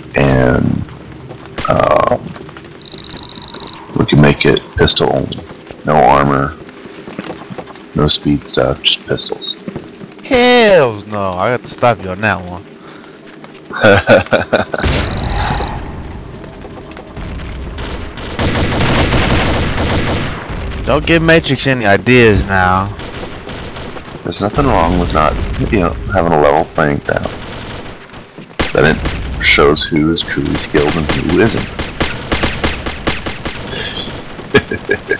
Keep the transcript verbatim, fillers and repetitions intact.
and um, we can make it pistol only. No armor, no speed stuff, just pistols. Hells no! I got to stop you on that one. Don't give Matrix any ideas now. There's nothing wrong with not, you know, having a level playing ground. Then it shows who is truly skilled and who isn't.